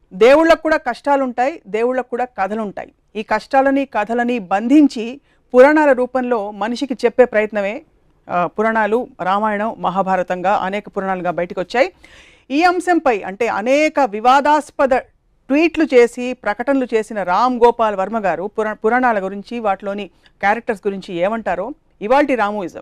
దేవుళ్ళకు కూడా కష్టాలుంటాయి, దేవుళ్ళకు కూడా కథలుంటాయి. ఈ కష్టాలని కథలని బంధించి పురాణాల రూపంలో మనిషికి చెప్పే ప్రయత్నమే పురాణాలు, రామాయణం, మహాభారతంగా అనేక పురాణాలుగా బయటకు వచ్చాయి. ఈ అంశంపై అంటే అనేక వివాదాస్పద ట్వీట్లు చేసి ప్రకటనలు చేసిన రామ్ గోపాల్ వర్మ గారు పురాణాల గురించి, వాటిలోని క్యారెక్టర్స్ గురించి ఏమంటారో ఇవాల్టి రామోయిజం.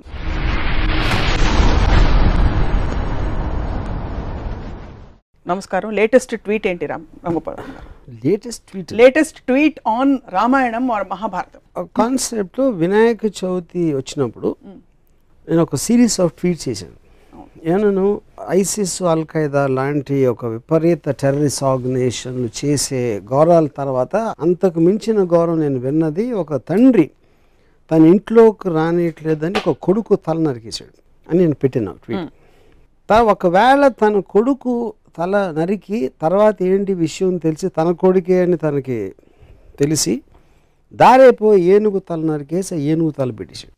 నమస్కారం. లేటెస్ట్ ట్వీట్ ఏంటి రామ్ గోపాల్ వర్మ గారు? Latest tweet on Ramayanam Mahabharatam concept. Vinayaka Chavithi వచ్చినప్పుడు నేను ఒక సిరీస్ ఆఫ్ ట్వీట్స్ చేశాను. ఏమన్నాను, ఐసిస్, అల్ ఖైదా లాంటి ఒక విపరీత టెర్రరిస్ట్ ఆర్గనైజేషన్లు చేసే గౌరవాల తర్వాత అంతకు మించిన గౌరవం నేను విన్నది, ఒక తండ్రి తన ఇంట్లోకి రానియట్లేదని ఒక కొడుకు తల నరికేశాడు అని నేను పెట్టిన ట్వీట్. ఒకవేళ తన కొడుకు తల నరికి తర్వాత ఏంటి విషయం తెలిసి తన కొడుకే అని తనకి తెలిసి దారేపోయి ఏనుగు తల నరికేసి ఏనుగు తల పెట్టేశాడు.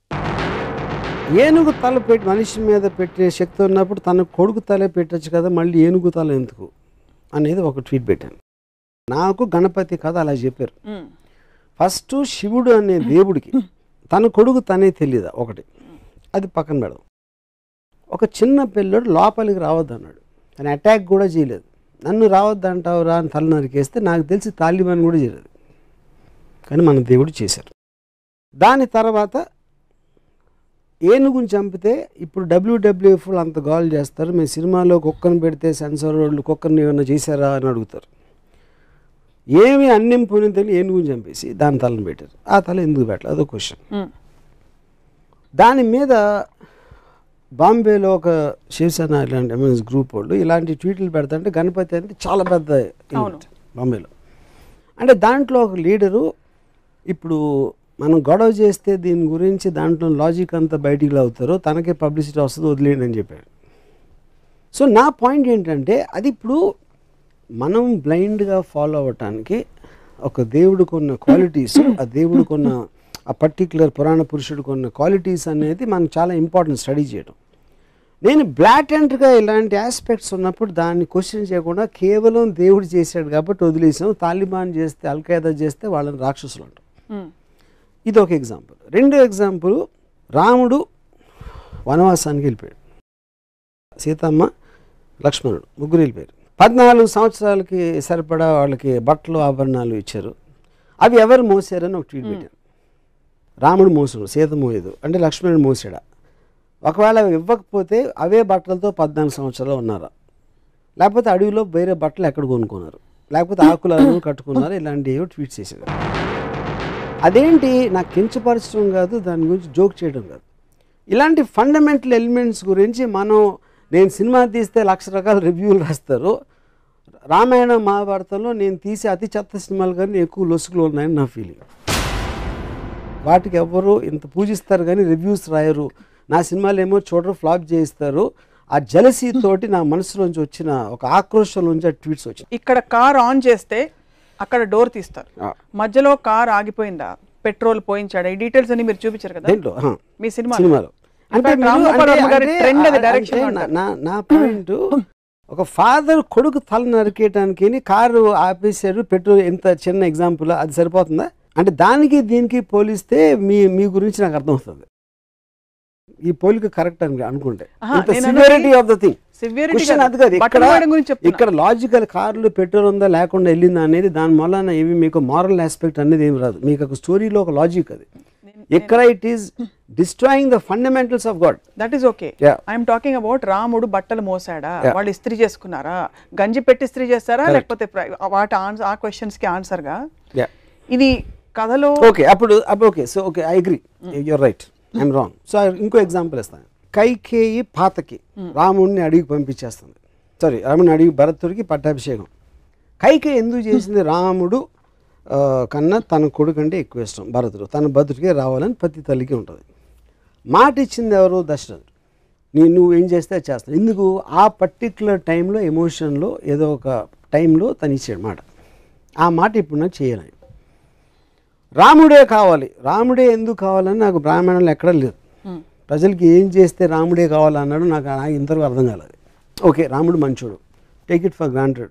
ఏనుగు తల పెట్టి మనిషి మీద పెట్టే శక్తి ఉన్నప్పుడు తన కొడుకు తలే పెట్టచ్చు కదా, మళ్ళీ ఏనుగు తల ఎందుకు అనేది ఒక ట్వీట్ పెట్టాను. నాకు గణపతి కథ అలా చెప్పారు. ఫస్ట్ శివుడు అనే దేవుడికి తన కొడుకు తనే తెలియదా ఒకటి, అది పక్కన పెడదాం. ఒక చిన్న పిల్లడు లోపలికి రావద్దు అన్నాడు, కానీ అటాక్ కూడా చేయలేదు. నన్ను రావద్దు అంటావు రా అని తల నరికేస్తే నాకు తెలిసి తాలిబాన్ కూడా చేయలేదు, కానీ మన దేవుడు చేశారు. దాని తర్వాత ఏనుగుని చంపితే ఇప్పుడు WWF అంత గోల్ చేస్తారు, మేము సినిమాలో కుక్కను పెడితే సెన్సార్ వాళ్ళు కుక్కర్ని ఏమైనా చేశారా అని అడుగుతారు. ఏమి అన్నం పోయిన తెలియదు ఏనుగుని చంపేసి దాని తలను పెట్టారు. ఆ తల ఎందుకు పెట్టాలి అదో క్వశ్చన్. దాని మీద బాంబేలో ఒక శివసేన ఇలాంటి ఎంఎస్ గ్రూప్ వాళ్ళు ఇలాంటి ట్వీట్లు పెడతాంటే గణపతి అంటే చాలా పెద్ద ఈవెంట్ బాంబేలో. అంటే దాంట్లో ఒక లీడరు ఇప్పుడు మనం గొడవ చేస్తే దీని గురించి దాంట్లో లాజిక్ అంతా బయటికి అవుతారో తనకే పబ్లిసిటీ వస్తుంది, వదిలేయండి అని చెప్పాడు. సో నా పాయింట్ ఏంటంటే అది ఇప్పుడు మనం బ్లైండ్గా ఫాలో అవ్వటానికి ఒక దేవుడికి ఉన్న క్వాలిటీస్, ఆ దేవుడికి ఉన్న ఆ పర్టిక్యులర్ పురాణ పురుషుడికి ఉన్న క్వాలిటీస్ అనేది మనకు చాలా ఇంపార్టెంట్ స్టడీ చేయడం. నేను బ్లాటెంట్గా ఇలాంటి ఆస్పెక్ట్స్ ఉన్నప్పుడు దాన్ని క్వశ్చన్ చేయకుండా కేవలం దేవుడు చేశాడు కాబట్టి వదిలేసాం, తాలిబాన్ చేస్తే అల్ ఖైదా చేస్తే వాళ్ళని రాక్షసులు అంటాం. ఇది ఒక ఎగ్జాంపుల్. రెండో ఎగ్జాంపుల్, రాముడు వనవాసానికి వెళ్ళిపోయాడు, సీతమ్మ లక్ష్మణుడు ముగ్గురు వెళ్ళిపోయారు. 14 సంవత్సరాలకి సరిపడా వాళ్ళకి బట్టలు ఆభరణాలు ఇచ్చారు. అవి ఎవరు మోసారని ఒక ట్వీట్ పెట్టారు. రాముడు మోసాడు, సీత మోయదు అంటే లక్ష్మణుడు మోసాడా? ఒకవేళ ఇవ్వకపోతే అవే బట్టలతో 14 సంవత్సరాలు ఉన్నారా? లేకపోతే అడవిలో వేరే బట్టలు ఎక్కడ కొనుక్కున్నారు? లేకపోతే ఆకులను కట్టుకున్నారు? ఇలాంటివి ట్వీట్ చేశారు. అదేంటి నాకు కించపరచడం కాదు, దాని గురించి జోక్ చేయడం కాదు. ఇలాంటి ఫండమెంటల్ ఎలిమెంట్స్ గురించి నేను సినిమా తీస్తే 1,00,000 రకాల రివ్యూలు రాస్తారు. రామాయణ మహాభారతంలో నేను తీసే అతి చెత్త సినిమాలు కానీ ఎక్కువ లొసుగులు ఉన్నాయని నా ఫీలింగ్. వాటికి ఎవరు ఇంత పూజిస్తారు కానీ రివ్యూస్ రాయరు. నా సినిమాలు ఏమో చూడరు, ఫ్లాప్ చేయిస్తారు. ఆ జలసీ తోటి నా మనసులోంచి వచ్చిన ఒక ఆక్రోషం నుంచి ట్వీట్స్ వచ్చాయి. ఇక్కడ కార్ ఆన్ చేస్తే అక్కడ డోర్ తీస్తారు, మధ్యలో కార్ ఆగిపోయిందా, పెట్రోల్ పోయించాడా, ఈ డీటెయిల్స్ అన్ని మీరు చూపించారు కదా మీ సినిమాలో. అంటే నా పాయింట్, ఒక ఫాదర్ కొడుకు తల నరికేయటానికి కారు ఆపేశారు, పెట్రోల్. ఎంత చిన్న ఎగ్జాంపుల్, అది సరిపోతుందా? అంటే దానికి దీనికి పోలిస్తే మీ గురించి నాకు అర్థమవుతుంది. ఈ పోలిక కరెక్ట్ అని అనుకుంటే severity of the thing question అది కాదు. ఇక్కడ లాజికల్ కార్లు పెట్రోల్ ఉందా లేకుండా వెళ్ళిందా అనేది దాని వలన ఏమి మీకు మారల్ ఆస్పెక్ట్ అనేది ఏమి రాదు. మీకు ఒక స్టోరీలో ఒక లాజిక్ అది. ఇక్కడ it is destroying the fundamentals of god. That is okay. I'm talking about రాముడు బట్టలు మోసాడా, వాళ్ళు ఇస్త్రీ చేసుకున్నారా, గంజి పెట్టి ఇస్త్రీ చేస్తారా, లేకపోతే వాటి ఆ క్వశ్చన్స్ కి ఆన్సర్ గా ఇది కథలో ఓకే. అప్పుడు okay, so okay, I agree, you're right, I'm wrong. So ఇంకో ఎగ్జాంపుల్ ఇస్తాను. కైకేయి పాతకి రాముడిని అడిగి పంపించేస్తుంది, సారీ రాముడిని అడిగి భరతుడికి పట్టాభిషేకం. కైకేయి ఎందుకు చేసింది? రాముడు కన్నా తన కొడుకు అంటే ఎక్కువ ఇష్టం భరతుడు, తన భద్రుడికే రావాలని ప్రతి తల్లికి ఉంటుంది. మాట ఇచ్చింది ఎవరు? దశరథుడు. నువ్వు ఏం చేస్తే చేస్తాను. ఎందుకు? ఆ పర్టిక్యులర్ టైంలో ఎమోషన్లో ఏదో ఒక టైంలో తను ఇచ్చాడు మాట. ఆ మాట ఇప్పుడు నాకు చేయాలి. రాముడే కావాలి, రాముడే ఎందుకు కావాలని నాకు బ్రాహ్మణులు ఎక్కడ లేదు. ప్రజలకి ఏం చేస్తే రాముడే కావాలన్నాడు నాకు ఇంతవరకు అర్థం కాలేదు. ఓకే, రాముడు మంచోడు, take it for granted.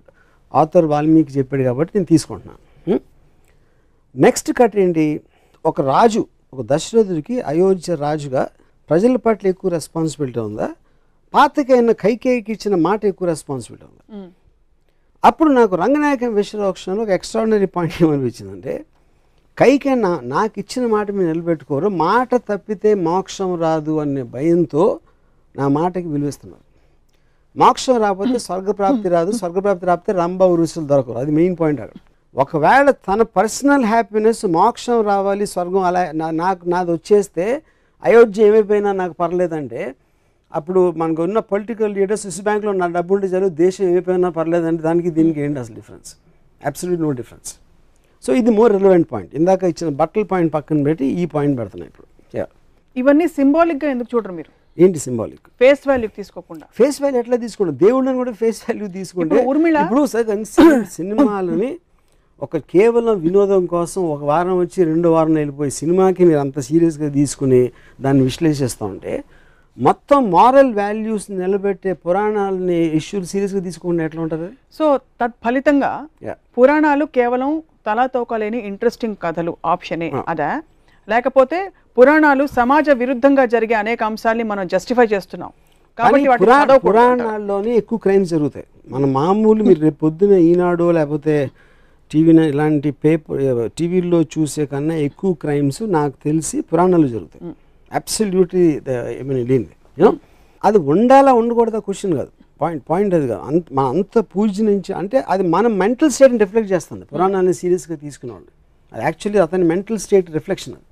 Author Valmiki చెప్పాడు కాబట్టి నేను తీసుకుంటున్నాను. నెక్స్ట్ కట్ ఏంటి, ఒక రాజు, ఒక దశరథుడికి అయోధ్య రాజుగా ప్రజల పట్ల ఎక్కువ రెస్పాన్సిబిలిటీ ఉందా, పాతకైన కైకేయికి ఇచ్చిన మాట ఎక్కువ రెస్పాన్సిబిలిటీ ఉందా? అప్పుడు నాకు రంగనాయకం విశ్వరోక్షణలో ఒక ఎక్స్ట్రాడినరీ పాయింట్ ఏమనిపించిందంటే, కైకే నాకు ఇచ్చిన మాట మీరు నిలబెట్టుకోరు, మాట తప్పితే మోక్షం రాదు అనే భయంతో నా మాటకి విలువిస్తున్నారు. మోక్షం రాకపోతే స్వర్గప్రాప్తి రాదు, స్వర్గప్రాప్తి రాకపోతే రంభ ఉరుసులు దొరకరు. అది మెయిన్ పాయింట్ అక్కడ. ఒకవేళ తన పర్సనల్ హ్యాపీనెస్ మోక్షం రావాలి, స్వర్గం అలా నాది వచ్చేస్తే అయోధ్య ఏమైపోయినా నాకు పర్లేదంటే, అప్పుడు మనకు ఉన్న పొలిటికల్ లీడర్స్ స్విస్ బ్యాంక్లో నా డబ్బు ఉంటే చాలు, దేశం ఏమైపోయినా పర్లేదంటే దానికి దీనికి ఏంటి అసలు difference? Absolute no difference. So ఇది మోర్ రిలవెంట్ పాయింట్. ఇందాక ఇచ్చిన బట్టల పాయింట్ పక్కన పెట్టి ఈ పాయింట్ పెడుతున్నాయి ఇప్పుడు. ఇవన్నీ సింబాలిక్గా ఎందుకు చూడరు మీరు? ఏంటి సింబాలిక్? ఫేస్ వాల్యూ తీసుకోకుండా. ఫేస్ వాల్యూ ఎట్లా తీసుకుంటాం? దేవుళ్ళని కూడా ఫేస్ వాల్యూ తీసుకుంటే ఇప్పుడు సినిమాలని ఒక కేవలం వినోదం కోసం ఒక వారం వచ్చి 2 వారం వెళ్ళిపోయి సినిమాకి మీరు అంత సీరియస్గా తీసుకుని దాన్ని విశ్లేషిస్తూ ఉంటే, మొత్తం మారల్ వాల్యూస్ నిలబెట్టే పురాణాలని ఇష్యూలు సీరియస్గా తీసుకుంటే ఎట్లా ఉంటుంది? సో తత్ఫలితంగా పురాణాలు కేవలం తలాతోకలేని ఇంట్రెస్టింగ్ కథలు ఆప్షనే అదా, లేకపోతే పురాణాలు సమాజ విరుద్ధంగా జరిగే అనేక అంశాలని మనం జస్టిఫై చేస్తున్నాం కాబట్టి పురాణాల్లోనే ఎక్కువ క్రైమ్స్ జరుగుతాయి. మన మామూలు మీరు రేపు పొద్దున ఈనాడు లేకపోతే ఇలాంటి టీవీల్లో చూసే కన్నా ఎక్కువ క్రైమ్స్ నాకు తెలిసి పురాణాలు జరుగుతాయి. అబ్సల్యూట్లీ లేనిది. అది ఉండాలా ఉండకూడదా క్వశ్చన్ కాదు, పాయింట్ అది కాదు. అంత పూజ నుంచి అంటే అది మన మెంటల్ స్టేట్ని రిఫ్లెక్ట్ చేస్తుంది. పురాణాన్ని సీరియస్గా తీసుకునేవాళ్ళు అది యాక్చువల్లీ అతని మెంటల్ స్టేట్ రిఫ్లెక్షన్ అది.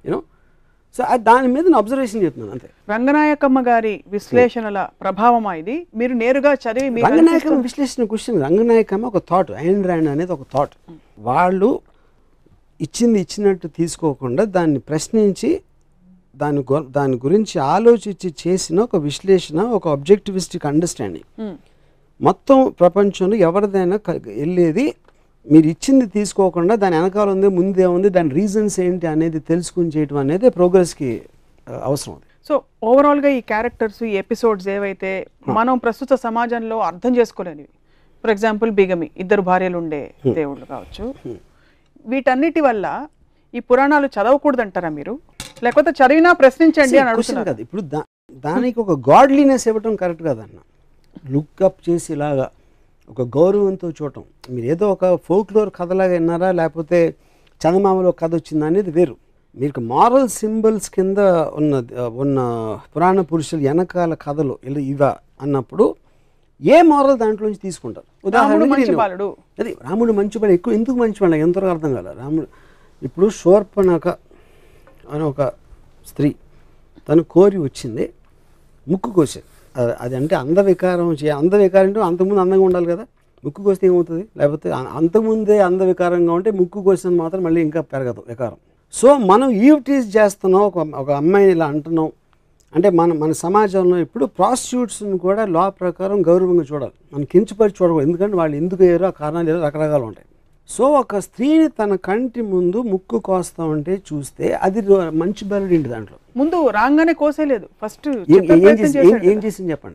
సో దాని మీద నేను అబ్జర్వేషన్ చెప్తున్నాను అంతే. రంగనాయకమ్మ గారి విశ్లేషణల ప్రభావమా ఇది? మీరు నేరుగా చదివి రంగనాయకమ్మ విశ్లేషణ క్వశ్చన్, రంగనాయకమ్మ ఒక థాట్, ఐన్ ర్యాండ్ అనేది ఒక థాట్. వాళ్ళు ఇచ్చినట్టు తీసుకోకుండా దాన్ని ప్రశ్నించి దాని గురించి ఆలోచించి చేసిన ఒక విశ్లేషణ, ఒక ఆబ్జెక్టివిస్టిక్ అండర్స్టాండింగ్. మొత్తం ప్రపంచంలో ఎవరిదైనా వెళ్ళేది మీరు ఇచ్చింది తీసుకోకుండా దాని వెనకాల ఉంది, ముందే ఉంది, దాని రీజన్స్ ఏంటి అనేది తెలుసుకుని చేయటం అనేది ప్రోగ్రెస్కి అవసరం. సో ఓవరాల్గా ఈ క్యారెక్టర్స్, ఈ ఎపిసోడ్స్ ఏవైతే మనం ప్రస్తుత సమాజంలో అర్థం చేసుకోలేనివి, ఫర్ ఎగ్జాంపుల్ బిగమి, 2 భార్యలు ఉండే దేవుళ్ళు కావచ్చు, వీటన్నిటి వల్ల ఈ పురాణాలు చదవకూడదంటారా మీరు? లేకపోతే చదివినా ప్రశ్నించండి అని అడుగుతున్నారు కదా. ఇప్పుడు దానికి ఒక గాడ్లీనెస్ ఇవ్వటం కరెక్ట్ కాదన్న. లుక్అప్ చేసి ఇలాగా ఒక గౌరవంతో చూడటం. మీరు ఏదో ఒక ఫోక్లోర్ కథలాగా విన్నారా, లేకపోతే చందమామలో కథ వచ్చిందా అనేది వేరు. మీకు మారల్ సింబల్స్ కింద ఉన్న పురాణ పురుషులు వెనకాల కథలు ఇవా అన్నప్పుడు ఏ మారల్ దాంట్లోంచి తీసుకుంటారు? ఉదాహరణకు అది రాముడు మంచివాడు, ఎక్కువ ఎందుకు మంచివాడు ఎంతవరకు అర్థం కాలే. రాముడు ఇప్పుడు శూర్పణఖ అని ఒక స్త్రీ, తను కోరి వచ్చింది, ముక్కు కోసేది. అది అంటే అందవికారం అంటే అంతకుముందు అందంగా ఉండాలి కదా, ముక్కు కోస్తే ఏమవుతుంది? లేకపోతే అంతకుముందే అందవికారంగా ఉంటే ముక్కు కోసిన మాత్రం మళ్ళీ ఇంకా పెరగదు వికారం. సో మనం ఈవ్టీజ్ చేస్తున్నాం, ఒక అమ్మాయిని ఇలా అంటున్నాం అంటే మన సమాజంలో ఇప్పుడు ప్రాస్టిట్యూట్స్ని కూడా లా ప్రకారం గౌరవంగా చూడాలి, మనం కించపరిచి చూడకూడదు. ఎందుకంటే వాళ్ళు ఎందుకు అయ్యారో ఆ కారణాలు ఏదో రకరకాలు ఉంటాయి. సో ఒక స్త్రీని తన కంటి ముందు ముక్కు కోస్తా ఉంటే చూస్తే అది మంచి బెరడు ఇంటి దాంట్లో ముందు రాగానే కోసేలేదు. ఫస్ట్ ఏం చేసింది చెప్పండి.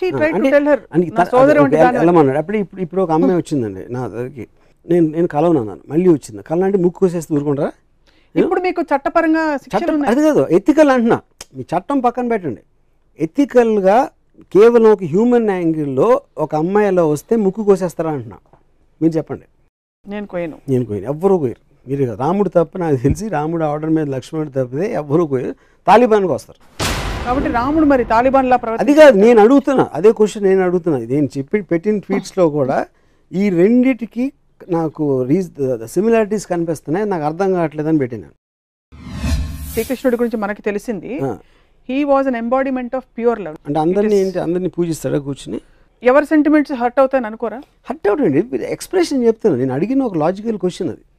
వెళ్ళమన్నాడు. ఇప్పుడు ఒక అమ్మాయి వచ్చిందండి నా దగ్గరికి, నేను కలవనన్నాను, మళ్ళీ వచ్చింది కలనంటే ముక్కు కోసేస్తే ఊరుకుంటారా? ఇప్పుడు మీకు చట్టపరంగా అది కాదు, ఎథికల్ అంటున్నా. మీ చట్టం పక్కన పెట్టండి, ఎథికల్గా కేవలం ఒక హ్యూమన్ యాంగిల్లో ఒక అమ్మాయి అలా వస్తే ముక్కు కోసేస్తారా అంటున్నా. మీరు చెప్పండి. నేను కోయను, ఎవ్వరూ కోయరు. మీరు రాముడు తప్ప నాకు తెలిసి రాముడు ఆర్డర్ మీద లక్ష్మణుడు తప్పితే ఎవ్వరూ కోయరు. తాలిబాన్కి వస్తారు కాబట్టి రాముడు మరి తాలిబాన్ లా అది కాదు నేను అడుగుతున్నా, అదే క్వశ్చన్ నేను అడుగుతున్నా. నేను పెట్టిన ట్వీట్స్లో కూడా ఈ రెండిటికి నాకు సిమిలారిటీస్ కనిపిస్తున్నాయి, నాకు అర్థం కావట్లేదని పెట్టినాను. శ్రీకృష్ణుడి గురించి మనకి తెలిసింది, he was an embodiment of pure love. అంటే అందరినీ పూజిస్తాడా కూర్చుని? ఎవరి సెంటిమెంట్స్ హర్ట్ అవుతాయని అనుకోరా? హర్ట్ అవుతాయండి, ఎక్స్ప్రెషన్ చెప్తాను. నేను అడిగిన ఒక లాజికల్ క్వశ్చన్ అది.